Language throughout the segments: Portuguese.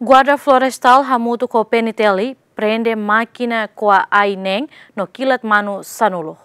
Guarda Florestal Hamutu ko peniteli prende máquina koa aineng no kilat manu sanulo.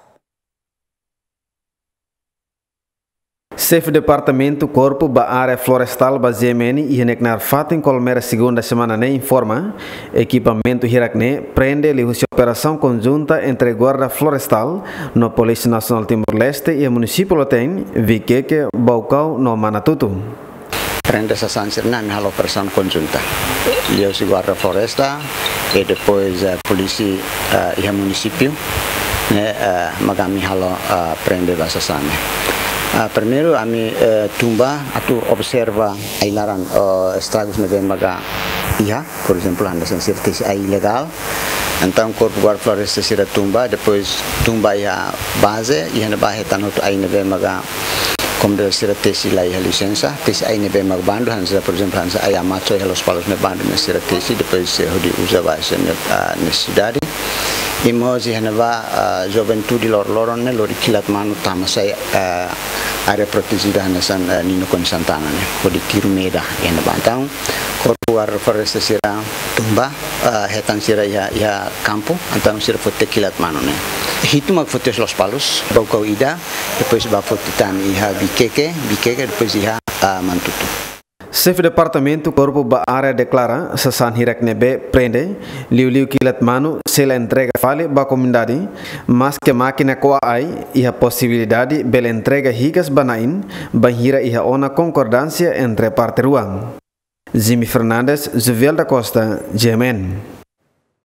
Chefe Departamento Corpo da Área Florestal Bazemeni e Reneknar Fatin Colmera segunda semana ne informa equipamento Hirakne prende a operação conjunta entre Guarda Florestal no Polícia Nacional Timor-Leste e o município Loten Vikeke Baucau no Manatutu. Prende essa sanção na operação conjunta. Lieu se Guarda Florestal e depois a polícia e o município né magami halo prende essa sanção. Primeiro, a minha tumba, tu observa a ilaran estragos na maga ia, por exemplo, anda sem certeza ilegal. Então, o corpo guarda floresta será tumba, depois tumba a base e na base tá no aí na maga como deve ser tesi lá a licença, tesi aí na maga bando, hansa por exemplo hansa aí a macho e os palos na bando na será tesi, depois se usa vai ser na cidade. E nós a juventude lor-loron né lor kilat manu tama saya área protegida nessa Nino con Santana né por Kirumeda e na bantão corpo guarda floresta será tumba hetan será ya campo então será fote kilat manu né hitu mag fote los palos baucau ida depois ba fote tan iha bikeke depois iha mantutu. Chefe Departamento Corpo da Área declara sasan Hiraknebe prende liu kilat manu se la entrega fale ba comunidade mas que máquina coa ai e a possibilidade bela entrega higas banain banhira e a ona concordância entre parte ruang. Jimmy Fernandes, Zuvel da Costa, Jemen.